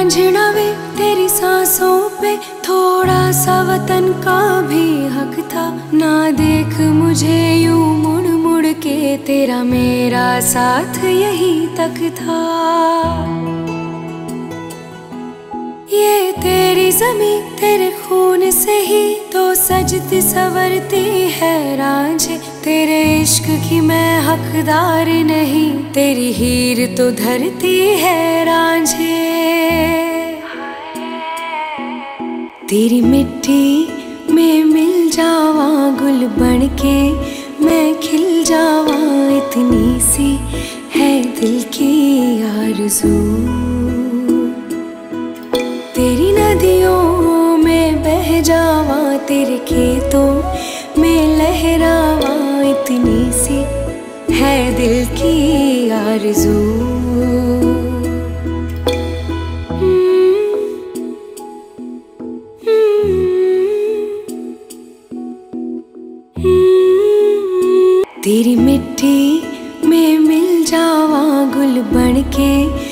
रांझना वे तेरी सांसों पे थोड़ा सा वतन का भी हक था। ना देख मुझे यूं मुड़ मुड़ के, तेरा मेरा साथ यही तक था। ये तेरी ज़मीं तेरे खून से ही तो सजती संवरती है रांझे। तेरे इश्क की मैं हकदार नहीं, तेरी हीर तो धरती है रांझे। तेरी मिट्टी में मिल जावा गुल बन के, मैं खिल जावा, इतनी सी है दिल की आरज़ू। तेरी नदियों में बह जावा, तेरे खेतों में लहरावा, इतनी सी है दिल की आरज़ू। तेरी मिट्टी में मिल जावा गुल बन के,